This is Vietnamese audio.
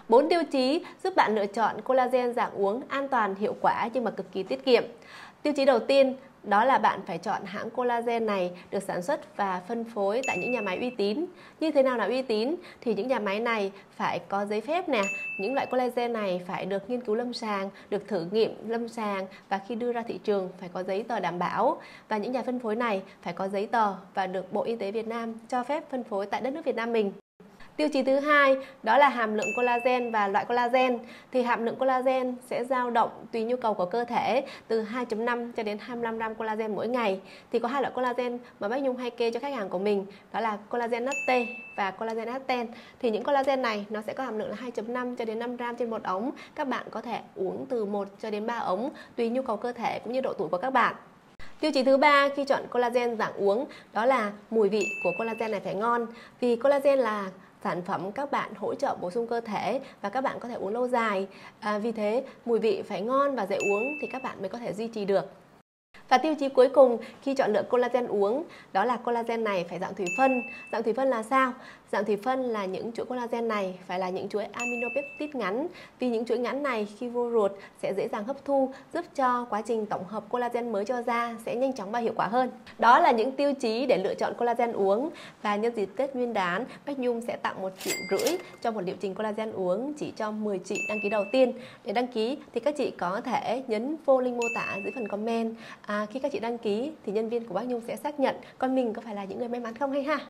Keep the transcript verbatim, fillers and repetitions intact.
Bốn tiêu chí giúp bạn lựa chọn collagen dạng uống an toàn, hiệu quả nhưng mà cực kỳ tiết kiệm. Tiêu chí đầu tiên đó là bạn phải chọn hãng collagen này được sản xuất và phân phối tại những nhà máy uy tín. Như thế nào là uy tín? Thì những nhà máy này phải có giấy phép nè, những loại collagen này phải được nghiên cứu lâm sàng, được thử nghiệm lâm sàng và khi đưa ra thị trường phải có giấy tờ đảm bảo. Và những nhà phân phối này phải có giấy tờ và được Bộ Y tế Việt Nam cho phép phân phối tại đất nước Việt Nam mình. Tiêu chí thứ hai đó là hàm lượng collagen và loại collagen. Thì hàm lượng collagen sẽ dao động tùy nhu cầu của cơ thể từ hai phẩy năm cho đến hai mươi lăm gram collagen mỗi ngày. Thì có hai loại collagen mà Bách Nhung hay kê cho khách hàng của mình, đó là collagen hát tê và collagen acten. Thì những collagen này nó sẽ có hàm lượng là hai phẩy năm cho đến năm gram trên một ống. Các bạn có thể uống từ một cho đến ba ống tùy nhu cầu cơ thể cũng như độ tuổi của các bạn. Tiêu chí thứ ba khi chọn collagen dạng uống đó là mùi vị của collagen này phải ngon. Vì collagen là sản phẩm các bạn hỗ trợ bổ sung cơ thể và các bạn có thể uống lâu dài. À, vì thế mùi vị phải ngon và dễ uống thì các bạn mới có thể duy trì được. Và tiêu chí cuối cùng khi chọn lựa collagen uống đó là collagen này phải dạng thủy phân. Dạng thủy phân là sao? Dạng thủy phân là những chuỗi collagen này phải là những chuỗi aminopeptide ngắn. Vì những chuỗi ngắn này khi vô ruột sẽ dễ dàng hấp thu, giúp cho quá trình tổng hợp collagen mới cho da sẽ nhanh chóng và hiệu quả hơn. Đó là những tiêu chí để lựa chọn collagen uống. Và nhân dịp Tết Nguyên đán, Bách Nhung sẽ tặng một triệu rưỡi cho một liệu trình collagen uống chỉ cho mười chị đăng ký đầu tiên. Để đăng ký thì các chị có thể nhấn vô link mô tả dưới phần comment. À, khi các chị đăng ký thì nhân viên của Bách Nhung sẽ xác nhận con mình có phải là những người may mắn không hay ha.